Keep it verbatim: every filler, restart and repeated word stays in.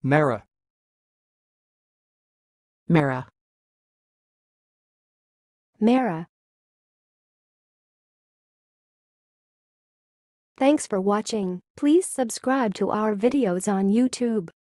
marah, marah, marah. Thanks for watching. Please subscribe to our videos on YouTube.